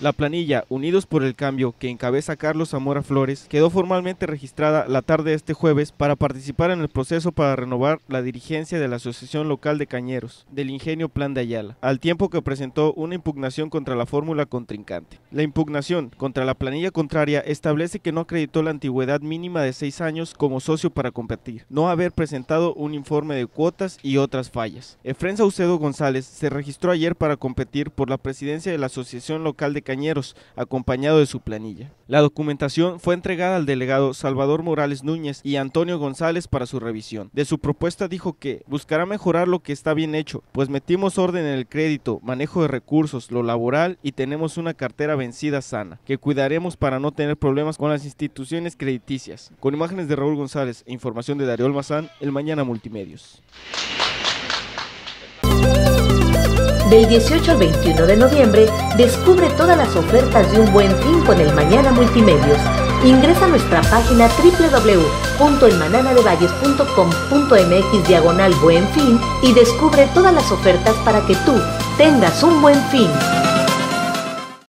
La planilla Unidos por el Cambio, que encabeza Carlos Zamora Flores, quedó formalmente registrada la tarde de este jueves para participar en el proceso para renovar la dirigencia de la Asociación Local de Cañeros del Ingenio Plan de Ayala, al tiempo que presentó una impugnación contra la fórmula contrincante. La impugnación contra la planilla contraria establece que no acreditó la antigüedad mínima de 6 años como socio para competir, no haber presentado un informe de cuotas y otras fallas. Efrén Saucedo González se registró ayer para competir por la presidencia de la Asociación Local de Cañeros, acompañado de su planilla. La documentación fue entregada al delegado Salvador Morales Núñez y Antonio González para su revisión. De su propuesta dijo que buscará mejorar lo que está bien hecho, pues metimos orden en el crédito, manejo de recursos, lo laboral y tenemos una cartera vencida sana, que cuidaremos para no tener problemas con las instituciones crediticias. Con imágenes de Raúl González e información de Darío Almazán, El Mañana Multimedios. Del 18 al 21 de noviembre, descubre todas las ofertas de un buen fin con El Mañana Multimedios. Ingresa a nuestra página www.elmananadevalles.com.mx/Buen Fin y descubre todas las ofertas para que tú tengas un buen fin.